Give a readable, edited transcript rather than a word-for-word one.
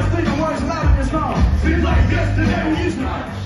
speaking words loud in this song. Seems like yesterday we used to.